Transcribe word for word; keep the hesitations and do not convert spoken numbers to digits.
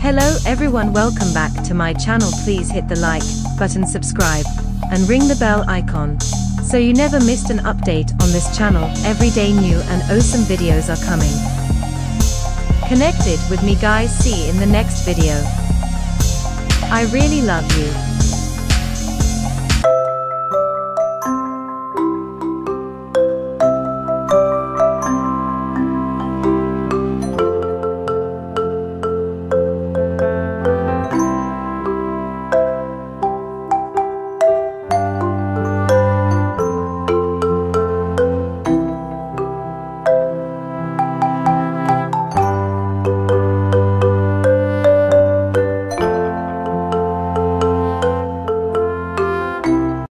Hello everyone, welcome back to my channel. Please hit the like button, subscribe, and ring the bell icon, so you never missed an update on this channel. Every day new and awesome videos are coming. Connected with me guys, see in the next video. I really love you.